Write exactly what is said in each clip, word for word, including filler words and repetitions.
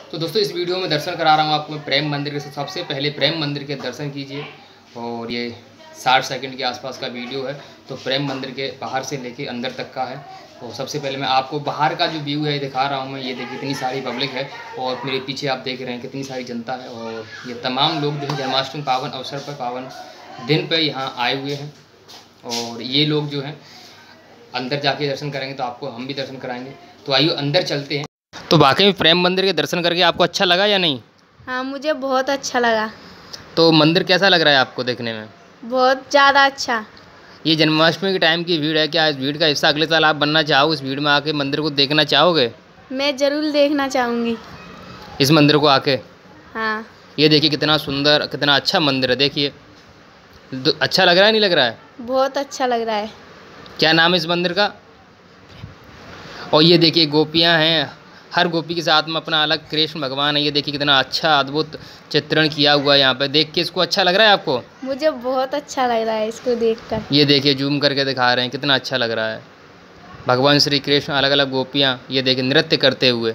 तो दोस्तों इस वीडियो में दर्शन करा रहा हूँ आपको प्रेम मंदिर के। सबसे पहले प्रेम मंदिर के दर्शन कीजिए और ये साठ सेकंड के आसपास का वीडियो है। तो प्रेम मंदिर के बाहर से लेके अंदर तक का है। तो सबसे पहले मैं आपको बाहर का जो व्यू है दिखा रहा हूँ मैं। ये देखिए कितनी सारी पब्लिक है और मेरे पीछे आप देख रहे हैं कितनी सारी जनता है। और ये तमाम लोग जो है जन्माष्टमी पावन अवसर पर पावन दिन पर यहाँ आए हुए हैं। और ये लोग जो हैं अंदर जाके दर्शन करेंगे तो आपको हम भी दर्शन कराएंगे। तो आइए अंदर चलते हैं। तो वाकई में प्रेम मंदिर के दर्शन करके आपको अच्छा लगा या नहीं? हाँ, मुझे बहुत अच्छा लगा। तो मंदिर कैसा लग रहा है आपको देखने में? बहुत ज़्यादा अच्छा। ये जन्माष्टमी के टाइम की भीड़ है, क्या इस भीड़ का हिस्सा अगले साल आप बनना चाहो? इस भीड़ में आके मंदिर को देखना चाहोगे? मैं ज़रूर देखना चाहूँगी इस मंदिर को आके। हाँ। ये देखिए कितना सुंदर कितना अच्छा मंदिर है। देखिए अच्छा लग रहा है नहीं लग रहा है? बहुत अच्छा लग रहा है। क्या नाम है इस मंदिर का? और ये देखिए गोपियाँ हैं, हर गोपी के साथ में अपना अलग कृष्ण भगवान है। ये देखिए कितना अच्छा अद्भुत चित्रण किया हुआ है यहाँ पे। देख के इसको अच्छा लग रहा है आपको? मुझे बहुत अच्छा लग रहा है इसको देखकर। ये देखिए जूम करके दिखा रहे हैं कितना अच्छा लग रहा है। भगवान श्री कृष्ण अलग अलग गोपियाँ ये देखिए नृत्य करते हुए।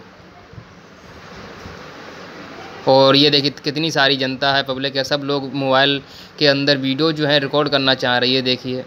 और ये देखिए कितनी सारी जनता है, पब्लिक है। सब लोग मोबाइल के अंदर वीडियो जो है रिकॉर्ड करना चाह रही है। देखिए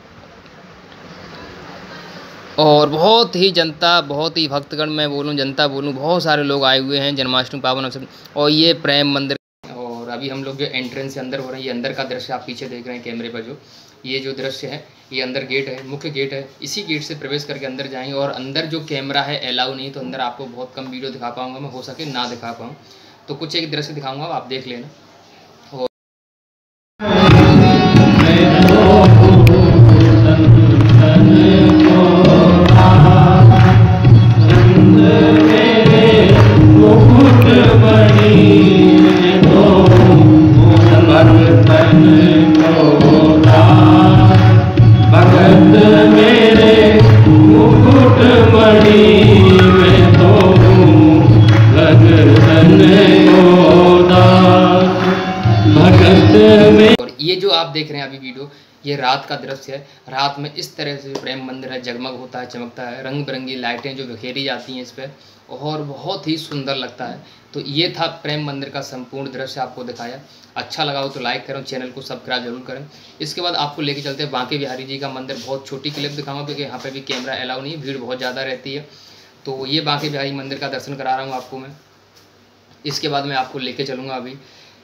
और बहुत ही जनता, बहुत ही भक्तगण मैं बोलूं जनता बोलूं, बहुत सारे लोग आए हुए हैं जन्माष्टमी पावन अवसर। और ये प्रेम मंदिर। और अभी हम लोग जो एंट्रेंस से अंदर हो रहे हैं, ये अंदर का दृश्य आप पीछे देख रहे हैं कैमरे पर। जो ये जो दृश्य है ये अंदर गेट है, मुख्य गेट है। इसी गेट से प्रवेश करके अंदर जाएंगे। और अंदर जो कैमरा है अलाउ नहीं, तो अंदर आपको बहुत कम वीडियो दिखा पाऊँगा मैं, हो सके ना दिखा पाऊँ। तो कुछ एक दृश्य दिखाऊँगा, आप देख लेना। और ये जो आप देख रहे हैं अभी वीडियो, ये रात का दृश्य है। रात में इस तरह से प्रेम मंदिर है, जगमग होता है, चमकता है। रंग बिरंगी लाइटें जो बिखेरी जाती हैं इस पर और बहुत ही सुंदर लगता है। तो ये था प्रेम मंदिर का संपूर्ण दृश्य आपको दिखाया। अच्छा लगा हो तो लाइक करें, चैनल को सब्सक्राइब जरूर करें। इसके बाद आपको लेके चलते हैं बांके बिहारी जी का मंदिर। बहुत छोटी क्लिप दिखाऊंगा क्योंकि यहाँ पर भी कैमरा अलाउ नहीं है, भीड़ बहुत ज़्यादा रहती है। तो ये बांके बिहारी मंदिर का दर्शन करा रहा हूँ आपको मैं। इसके बाद मैं आपको लेके चलूँगा अभी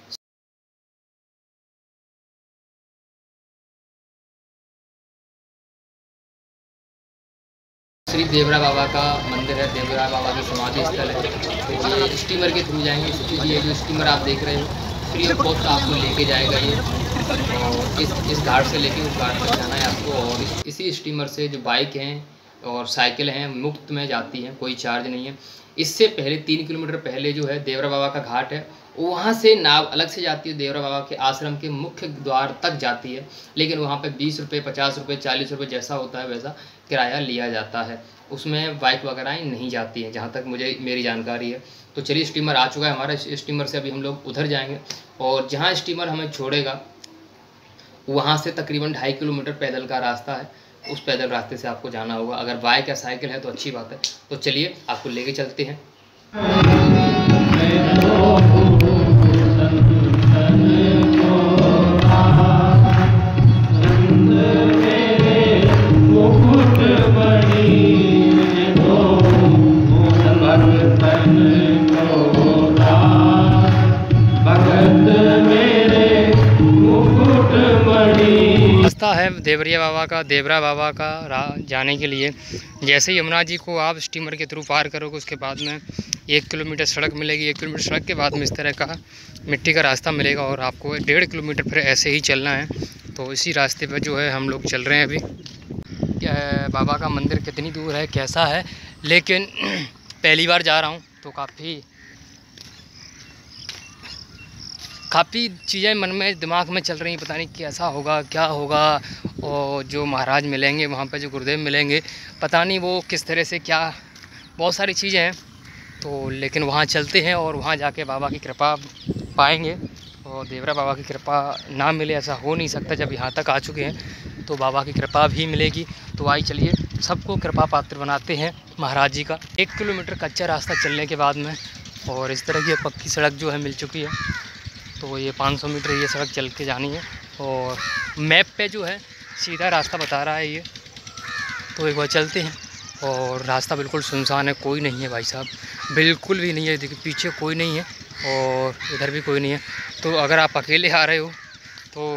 श्री देवरा बाबा का मंदिर है। देवरा बाबा की समाधि स्थल है। तो ये स्टीमर के थ्रू जाएंगे। ये जो स्टीमर आप देख रहे हो फ्री ऑफ कॉस्ट आपको लेके जाएगा ये। और इस इस घाट से लेके उस घाट तक जाना है आपको। और इस, इसी स्टीमर से जो बाइक हैं और साइकिल हैं मुफ्त में जाती हैं, कोई चार्ज नहीं है। इससे पहले तीन किलोमीटर पहले जो है देवरा बाबा का घाट है, वहाँ से नाव अलग से जाती है। देवरा बाबा के आश्रम के मुख्य द्वार तक जाती है, लेकिन वहाँ पे बीस रुपये पचास रुपये चालीस रुपये जैसा होता है वैसा किराया लिया जाता है। उसमें बाइक वगैरह नहीं जाती हैं जहाँ तक मुझे मेरी जानकारी है। तो चलिए स्टीमर आ चुका है हमारा। स्टीमर से अभी हम लोग उधर जाएंगे और जहाँ स्टीमर हमें छोड़ेगा वहाँ से तकरीबन ढाई किलोमीटर पैदल का रास्ता है। उस पैदल रास्ते से आपको जाना होगा। अगर बाइक या साइकिल है तो अच्छी बात है। तो चलिए आपको लेके चलते हैं। रास्ता है देवरिया बाबा का, देवरा बाबा का जाने के लिए। जैसे ही यमुना जी को आप स्टीमर के थ्रू पार करोगे उसके बाद में एक किलोमीटर सड़क मिलेगी। एक किलोमीटर सड़क के बाद में इस तरह का मिट्टी का रास्ता मिलेगा और आपको डेढ़ किलोमीटर फिर ऐसे ही चलना है। तो इसी रास्ते पर जो है हम लोग चल रहे हैं अभी। क्या है बाबा का मंदिर कितनी दूर है कैसा है, लेकिन पहली बार जा रहा हूँ तो काफ़ी काफ़ी चीज़ें मन में दिमाग में चल रही, पता नहीं कैसा होगा क्या होगा। और जो महाराज मिलेंगे वहाँ पे, जो गुरुदेव मिलेंगे, पता नहीं वो किस तरह से क्या, बहुत सारी चीज़ें हैं। तो लेकिन वहाँ चलते हैं और वहाँ जाके बाबा की कृपा पाएंगे। और देवरा बाबा की कृपा ना मिले ऐसा हो नहीं सकता। जब यहाँ तक आ चुके हैं तो बाबा की कृपा भी मिलेगी। तो आई चलिए सबको कृपा पात्र बनाते हैं महाराज जी का। एक किलोमीटर कच्चा रास्ता चलने के बाद में और इस तरह की पक्की सड़क जो है मिल चुकी है। तो ये पाँच सौ मीटर ये सड़क चल के जानी है और मैप पे जो है सीधा रास्ता बता रहा है ये। तो एक बार चलते हैं। और रास्ता बिल्कुल सुनसान है, कोई नहीं है भाई साहब, बिल्कुल भी नहीं है। देखिए पीछे कोई नहीं है और इधर भी कोई नहीं है। तो अगर आप अकेले आ रहे हो तो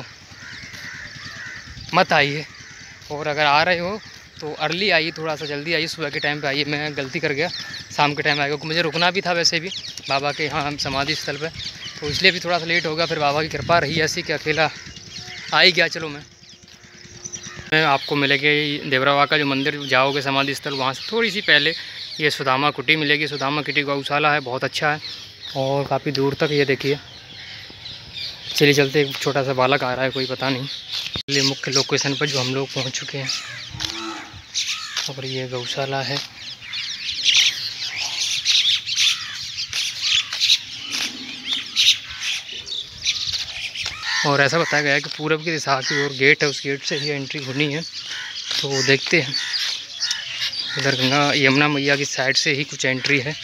मत आइए, और अगर आ रहे हो तो अर्ली आइए, थोड़ा सा जल्दी आइए, सुबह के टाइम पे आइए। मैं गलती कर गया, शाम के टाइम आएगा, क्योंकि मुझे रुकना भी था वैसे भी बाबा के यहाँ समाधि स्थल पे, तो इसलिए भी थोड़ा सा लेट हो गया। फिर बाबा की कृपा रही ऐसी कि अकेला आ ही गया। चलो मैं मैं आपको मिलेगी देवरा बाबा का जो मंदिर जाओगे समाधि स्थल, वहाँ से थोड़ी सी पहले ये सुदामा कुटी मिलेगी। सुदामा कुटी गौशाला है, बहुत अच्छा है और काफ़ी दूर तक ये देखिए। चलिए चलते, एक छोटा सा बालक आ रहा है, कोई पता नहीं। चलिए मुख्य लोकेशन पर जो हम लोग पहुँच चुके हैं और ये गौशाला है। और ऐसा बताया गया है कि पूरब की दिशा की ओर गेट है, उस गेट से ही एंट्री होनी है। तो देखते हैं, इधर गंगा यमुना मैया की साइड से ही कुछ एंट्री है।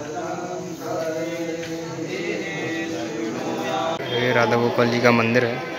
राधा गोपाल जी का मंदिर है।